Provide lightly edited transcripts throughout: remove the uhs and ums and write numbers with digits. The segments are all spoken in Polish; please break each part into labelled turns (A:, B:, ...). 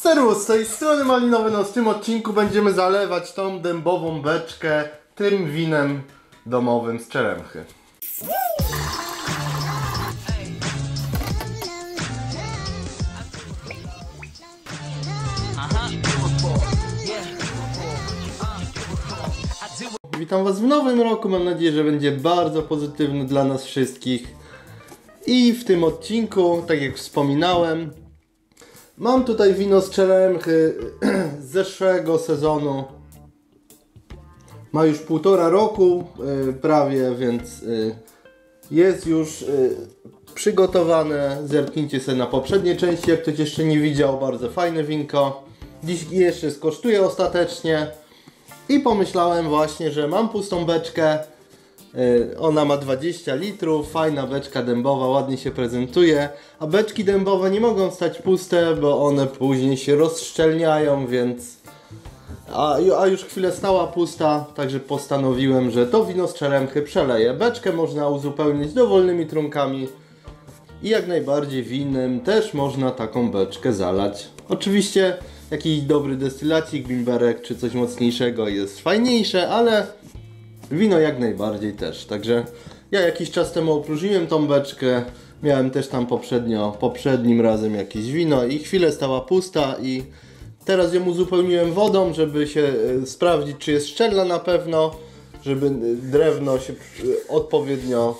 A: Serwus, z tej strony Malinowy. No, w tym odcinku będziemy zalewać tą dębową beczkę tym winem domowym z Czeremchy. Witam Was w nowym roku, mam nadzieję, że będzie bardzo pozytywny dla nas wszystkich. I w tym odcinku, tak jak wspominałem, mam tutaj wino z Czeremchy z zeszłego sezonu. Ma już 1,5 roku prawie, więc jest już przygotowane. Zerknijcie sobie na poprzedniej części, jak ktoś jeszcze nie widział. Bardzo fajne winko. Dziś jeszcze skosztuję ostatecznie. I pomyślałem właśnie, że mam pustą beczkę. Ona ma 20 litrów, fajna beczka dębowa, ładnie się prezentuje. A beczki dębowe nie mogą stać puste, bo one później się rozszczelniają, więc... A już chwilę stała pusta, także postanowiłem, że to wino z Czeremchy przeleję. Beczkę można uzupełnić dowolnymi trunkami. I jak najbardziej winem też można taką beczkę zalać. Oczywiście jakiś dobry destylacik, bimberek czy coś mocniejszego jest fajniejsze, ale wino jak najbardziej też. Także ja jakiś czas temu opróżniłem tą beczkę. Miałem też tam poprzednim razem jakieś wino i chwilę stała pusta i teraz ją uzupełniłem wodą, żeby się sprawdzić, czy jest szczelna na pewno, żeby drewno się odpowiednio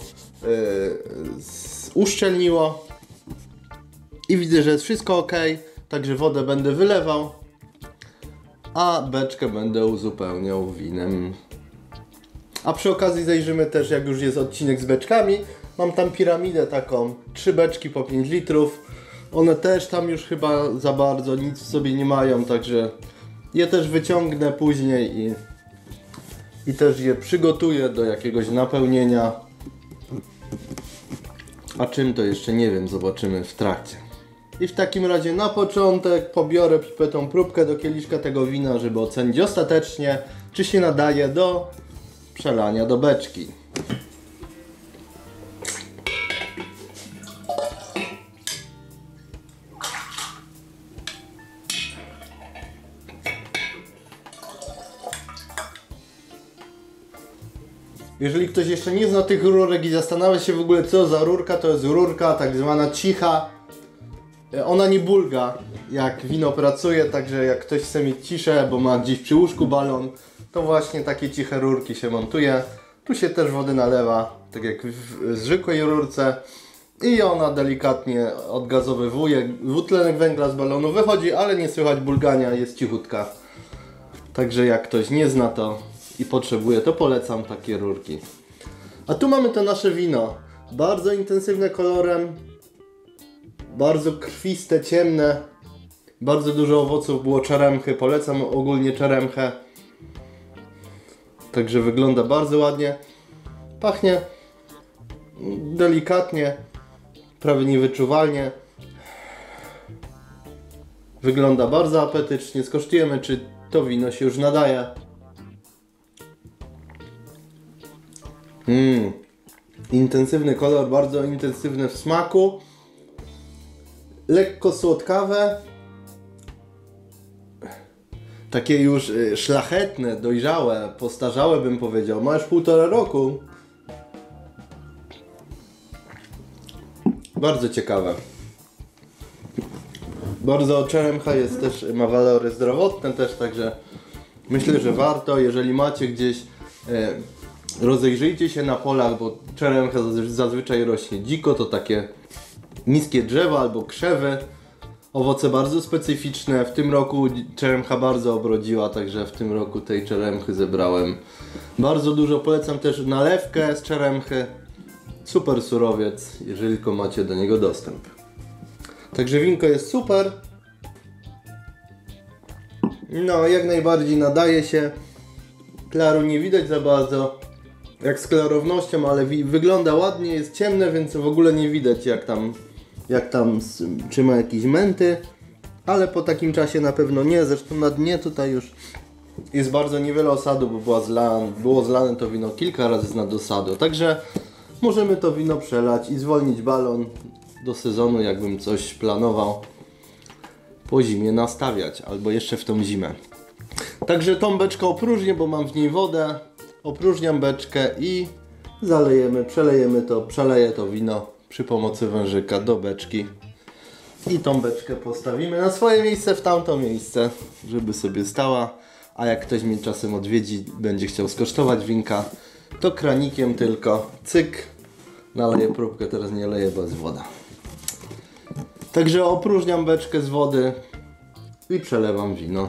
A: uszczelniło. I widzę, że jest wszystko ok, także wodę będę wylewał, a beczkę będę uzupełniał winem. A przy okazji zajrzymy też, jak już jest odcinek z beczkami. Mam tam piramidę taką, 3 beczki po 5 litrów. One też tam już chyba za bardzo nic w sobie nie mają, także je też wyciągnę później i też je przygotuję do jakiegoś napełnienia. A czym to jeszcze nie wiem, zobaczymy w trakcie. I w takim razie na początek pobiorę pipetą próbkę do kieliszka tego wina, żeby ocenić ostatecznie, czy się nadaje do przelania do beczki. Jeżeli ktoś jeszcze nie zna tych rurek i zastanawia się w ogóle co za rurka, to jest rurka tak zwana cicha. Ona nie bulga jak wino pracuje, także jak ktoś chce mieć ciszę, bo ma gdzieś przy łóżku balon, to właśnie takie ciche rurki się montuje. Tu się też wody nalewa, tak jak w zwykłej rurce, i ona delikatnie odgazowywuje. Dwutlenek węgla z balonu wychodzi, ale nie słychać bulgania, jest cichutka. Także jak ktoś nie zna to i potrzebuje, to polecam takie rurki. A tu mamy to nasze wino. Bardzo intensywne kolorem. Bardzo krwiste, ciemne. Bardzo dużo owoców było Czeremchy. Polecam ogólnie Czeremchę. Także wygląda bardzo ładnie. Pachnie delikatnie, prawie niewyczuwalnie. Wygląda bardzo apetycznie. Skosztujemy, czy to wino się już nadaje. Intensywny kolor, bardzo intensywny w smaku. Lekko słodkawe. Takie już szlachetne, dojrzałe, postarzałe bym powiedział. Ma już 1,5 roku. Bardzo ciekawe. Bardzo Czeremcha jest też, ma walory zdrowotne też, także myślę, że warto, jeżeli macie gdzieś, rozejrzyjcie się na polach, bo Czeremcha zazwyczaj rośnie dziko, to takie niskie drzewa albo krzewy. Owoce bardzo specyficzne. W tym roku Czeremcha bardzo obrodziła, także w tym roku tej Czeremchy zebrałem bardzo dużo. Polecam też nalewkę z Czeremchy. Super surowiec, jeżeli tylko macie do niego dostęp. Także winko jest super. No, jak najbardziej nadaje się. Klaru nie widać za bardzo, jak z klarownością, ale wygląda ładnie, jest ciemne, więc w ogóle nie widać jak tam czy ma jakieś męty, ale po takim czasie na pewno nie. Zresztą na dnie tutaj już jest bardzo niewiele osadu, bo było zlane to wino kilka razy z nadosadu. Także możemy to wino przelać i zwolnić balon do sezonu, jakbym coś planował. po zimie nastawiać, albo jeszcze w tą zimę. Także tą beczkę opróżnię, bo mam w niej wodę. Opróżniam beczkę i przeleję to wino przy pomocy wężyka do beczki. I tą beczkę postawimy na swoje miejsce, w tamto miejsce, żeby sobie stała. A jak ktoś mnie czasem odwiedzi, będzie chciał skosztować winka, to kranikiem tylko, cyk, naleję próbkę, teraz nie leję, bo jest woda. Także opróżniam beczkę z wody i przelewam wino.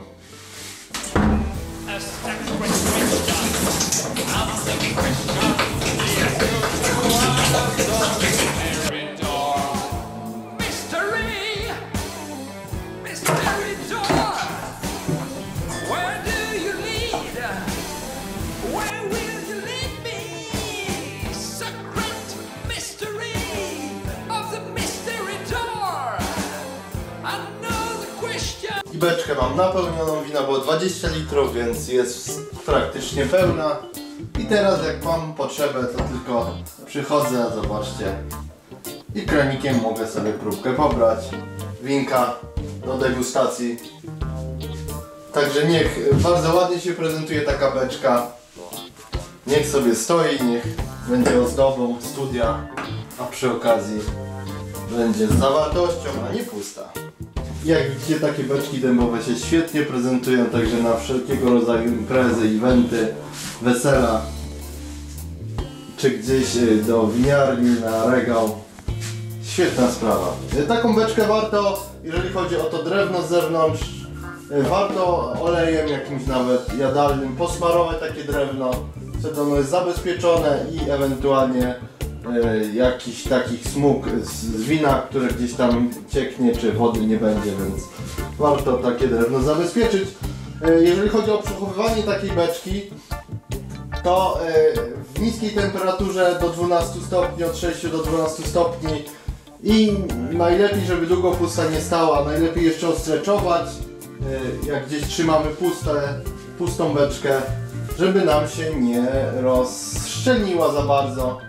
A: I beczkę mam napełnioną, wina było 20 litrów, więc jest praktycznie pełna. I teraz jak mam potrzebę, to tylko przychodzę, zobaczcie. I kranikiem mogę sobie próbkę pobrać winka do degustacji. Także niech bardzo ładnie się prezentuje taka beczka. Niech sobie stoi, niech będzie ozdobą studia, a przy okazji będzie z zawartością, a nie pusta. Jak widzicie, takie beczki dębowe się świetnie prezentują, także na wszelkiego rodzaju imprezy, eventy, wesela, czy gdzieś do winiarni, na regał. Świetna sprawa. Taką beczkę warto, jeżeli chodzi o to drewno z zewnątrz, warto olejem jakimś nawet jadalnym posmarować takie drewno, wtedy ono jest zabezpieczone i ewentualnie jakiś takich smug z wina, które gdzieś tam cieknie, czy wody nie będzie, więc warto takie drewno zabezpieczyć. Jeżeli chodzi o przechowywanie takiej beczki, to w niskiej temperaturze do 12 stopni, od 6 do 12 stopni i najlepiej, żeby długo pusta nie stała, najlepiej jeszcze ostreczować, jak gdzieś trzymamy pustą beczkę, żeby nam się nie rozszczelniła za bardzo.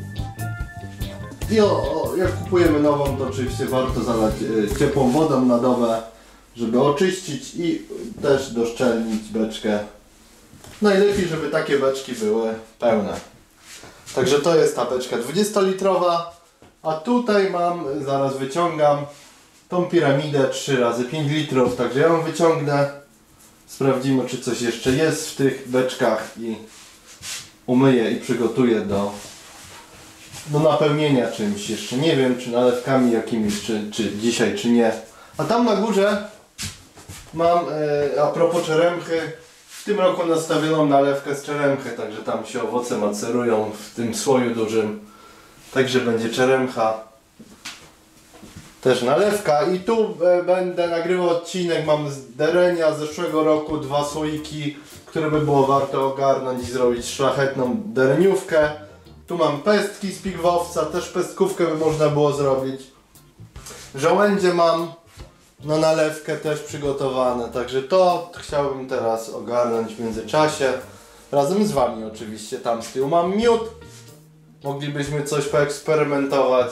A: I jak kupujemy nową, to oczywiście warto zalać ciepłą wodą na dobę, żeby oczyścić i też doszczelnić beczkę. Najlepiej, żeby takie beczki były pełne. Także to jest ta beczka 20-litrowa, a tutaj mam, zaraz wyciągam tą piramidę 3x5 litrów, także ja ją wyciągnę, sprawdzimy, czy coś jeszcze jest w tych beczkach i umyję i przygotuję do napełnienia czymś jeszcze. Nie wiem, czy nalewkami jakimiś, czy dzisiaj, czy nie. A tam na górze mam, a propos czeremchy, w tym roku nastawioną nalewkę z czeremchy, także tam się owoce macerują w tym słoju dużym. Także będzie czeremcha. Też nalewka i tu będę nagrywał odcinek, mam z derenia z zeszłego roku 2 słoiki, które by było warto ogarnąć i zrobić szlachetną dereniówkę. Tu mam pestki z pigwowca, też pestkówkę by można było zrobić. Żołędzie mam na nalewkę też przygotowane, także to chciałbym teraz ogarnąć w międzyczasie. Razem z wami oczywiście, tam z tyłu mam miód. Moglibyśmy coś poeksperymentować.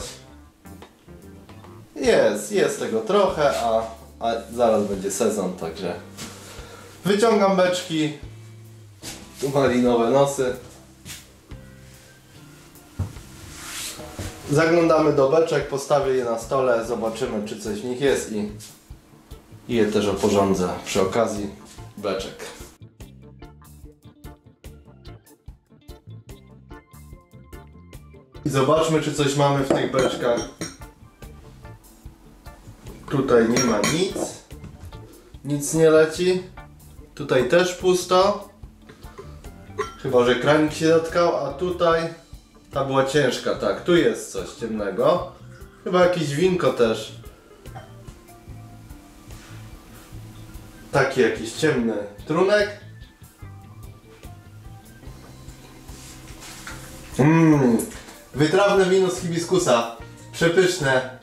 A: Jest tego trochę, a zaraz będzie sezon, także wyciągam beczki. Tu malinowe nosy. Zaglądamy do beczek, postawię je na stole, zobaczymy, czy coś w nich jest i je też oporządzę przy okazji beczek. I zobaczmy, czy coś mamy w tych beczkach. Tutaj nie ma nic. Nic nie leci. Tutaj też pusto. Chyba że kranik się dotkał, a tutaj ta była ciężka, tak, tu jest coś ciemnego. Chyba jakieś winko też. Taki jakiś ciemny trunek. Wytrawne wino z hibiskusa. Przepyszne.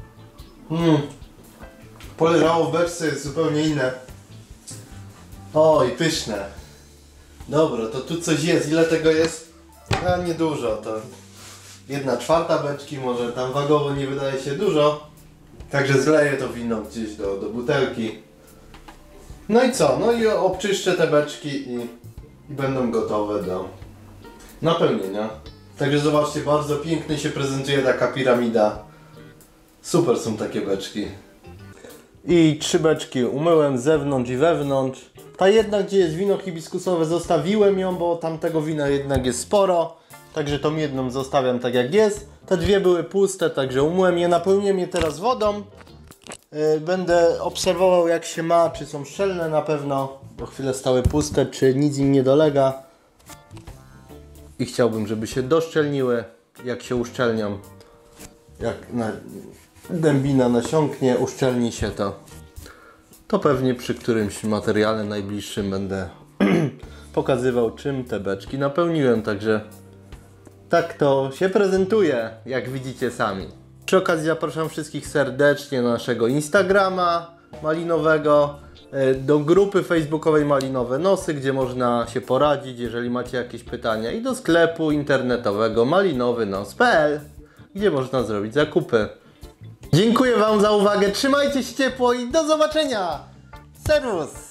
A: Poleżało w beczce, jest zupełnie inne. Oj, pyszne. Dobra, to tu coś jest. Ile tego jest? A niedużo, to 1/4 beczki, może tam wagowo nie wydaje się dużo. Także zleję to wino gdzieś do butelki. No i co? No i obczyszczę te beczki i będą gotowe do napełnienia. Także zobaczcie, bardzo pięknie się prezentuje taka piramida. Super są takie beczki. I 3 beczki umyłem z zewnątrz i wewnątrz. Ta jedna, gdzie jest wino hibiskusowe, zostawiłem ją, bo tamtego wina jednak jest sporo. Także tą jedną zostawiam tak jak jest. Te 2 były puste, także umyłem je, napełniłem je teraz wodą. Będę obserwował jak się ma, czy są szczelne na pewno. Bo chwilę stały puste, czy nic im nie dolega. I chciałbym, żeby się doszczelniły. Jak się uszczelnią, jak dębina nasiąknie, uszczelni się to pewnie przy którymś materiale najbliższym będę pokazywał, czym te beczki napełniłem. Także tak to się prezentuje, jak widzicie sami. Przy okazji zapraszam wszystkich serdecznie na naszego Instagrama malinowego, do grupy facebookowej Malinowe Nosy, gdzie można się poradzić, jeżeli macie jakieś pytania, i do sklepu internetowego malinowynos.pl, gdzie można zrobić zakupy. Dziękuję Wam za uwagę, trzymajcie się ciepło i do zobaczenia! Servus!